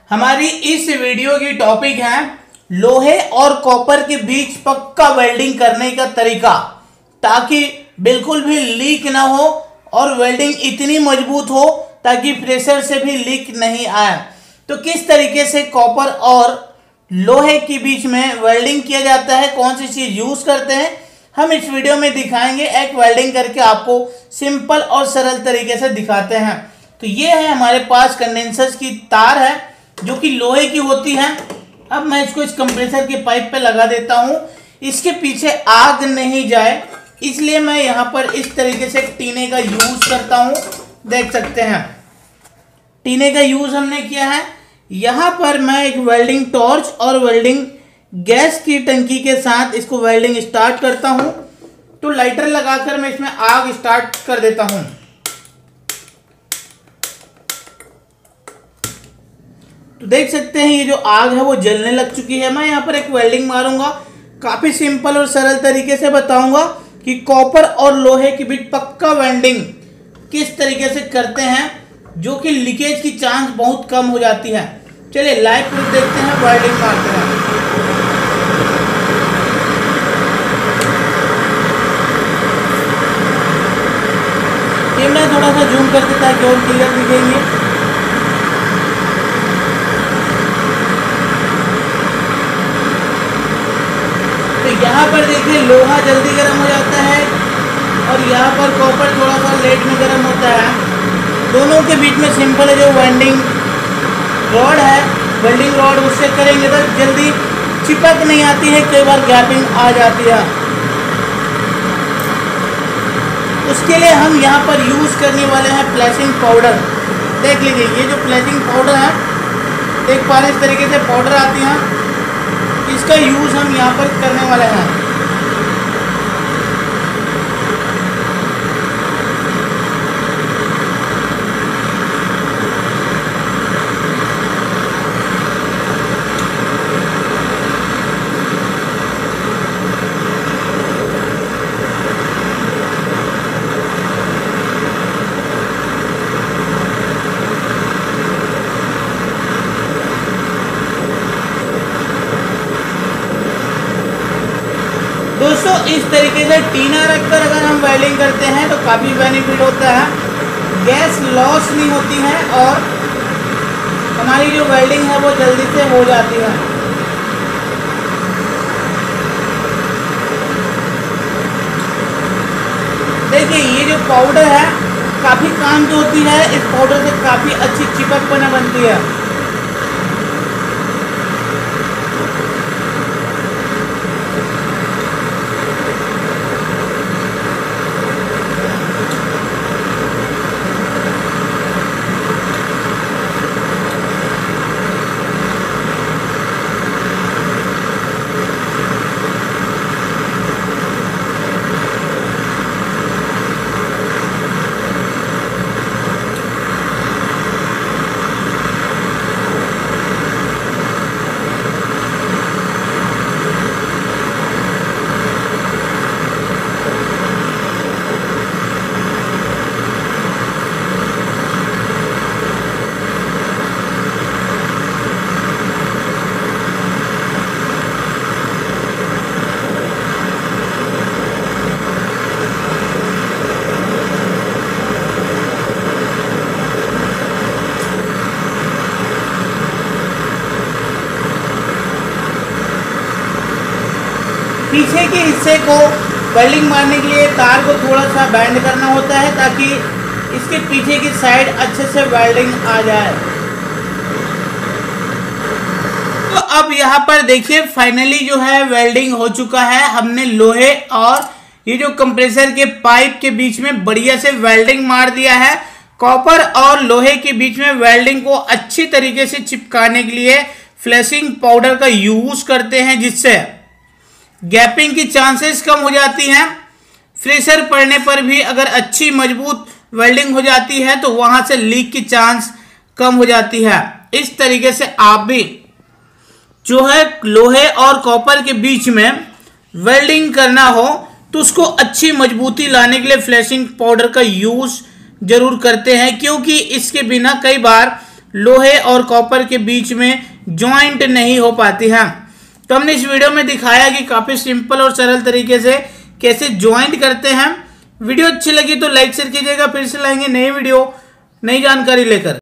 हमारी इस वीडियो की टॉपिक है लोहे और कॉपर के बीच पक्का वेल्डिंग करने का तरीका, ताकि बिल्कुल भी लीक ना हो और वेल्डिंग इतनी मजबूत हो ताकि प्रेशर से भी लीक नहीं आए। तो किस तरीके से कॉपर और लोहे के बीच में वेल्डिंग किया जाता है, कौन सी चीज यूज करते हैं, हम इस वीडियो में दिखाएंगे। एक वेल्डिंग करके आपको सिंपल और सरल तरीके से दिखाते हैं। तो ये है हमारे पास कंडेंसर की तार है जो कि लोहे की होती है। अब मैं इसको इस कंप्रेसर के पाइप पे लगा देता हूँ। इसके पीछे आग नहीं जाए इसलिए मैं यहाँ पर इस तरीके से टीने का यूज करता हूँ। देख सकते हैं टीने का यूज हमने किया है। यहाँ पर मैं एक वेल्डिंग टॉर्च और वेल्डिंग गैस की टंकी के साथ इसको वेल्डिंग स्टार्ट करता हूँ। तो लाइटर लगाकर मैं इसमें आग स्टार्ट कर देता हूँ। तो देख सकते हैं ये जो आग है वो जलने लग चुकी है। मैं यहाँ पर एक वेल्डिंग मारूंगा। काफी सिंपल और सरल तरीके से बताऊंगा कि कॉपर और लोहे के बीच पक्का वेल्डिंग किस तरीके से करते हैं, जो कि लीकेज की चांस बहुत कम हो जाती है। चलिए लाइव प्रूफ देखते हैं, वेल्डिंग मारते हैं। कैमरा थोड़ा सा जूम कर देता है कि और क्लियर दिखेंगे। तो यहाँ पर देखिए लोहा जल्दी गर्म हो जाता है और यहाँ पर कॉपर थोड़ा सा लेट में गर्म होता है। दोनों के बीच में सिंपल जो वेल्डिंग रॉड है, वेल्डिंग रॉड उससे करेंगे तो जल्दी चिपक नहीं आती है, कई बार गैपिंग आ जाती है। उसके लिए हम यहाँ पर यूज करने वाले हैं फ्लैशिंग पाउडर। देख लीजिए ये जो फ्लैशिंग पाउडर है, देख पा रहे इस तरीके से पाउडर आती है, इसका यूज हम यहाँ पर करने वाले हैं। दोस्तों इस तरीके से टीना रखकर अगर हम वेल्डिंग करते हैं तो काफ़ी बेनिफिट होता है। गैस लॉस नहीं होती है और हमारी जो वेल्डिंग है वो जल्दी से हो जाती है। देखिए ये जो पाउडर है काफ़ी काम की होती है। इस पाउडर से काफ़ी अच्छी चिपकपना बनती है। पीछे के हिस्से को वेल्डिंग मारने के लिए तार को थोड़ा सा बैंड करना होता है ताकि इसके पीछे की साइड अच्छे से वेल्डिंग आ जाए। तो अब यहाँ पर देखिए फाइनली जो है वेल्डिंग हो चुका है। हमने लोहे और ये जो कंप्रेसर के पाइप के बीच में बढ़िया से वेल्डिंग मार दिया है। कॉपर और लोहे के बीच में वेल्डिंग को अच्छी तरीके से चिपकाने के लिए फ्लैशिंग पाउडर का यूज करते हैं, जिससे गैपिंग की चांसेस कम हो जाती हैं। प्रेशर पड़ने पर भी अगर अच्छी मजबूत वेल्डिंग हो जाती है तो वहां से लीक की चांस कम हो जाती है। इस तरीके से आप भी जो है लोहे और कॉपर के बीच में वेल्डिंग करना हो तो उसको अच्छी मजबूती लाने के लिए फ्लैशिंग पाउडर का यूज जरूर करते हैं, क्योंकि इसके बिना कई बार लोहे और कॉपर के बीच में ज्वाइंट नहीं हो पाती हैं। तो हमने इस वीडियो में दिखाया कि काफ़ी सिंपल और सरल तरीके से कैसे ज्वाइंट करते हैं। वीडियो अच्छी लगी तो लाइक शेयर कीजिएगा। फिर से लाएंगे नई वीडियो नई जानकारी लेकर।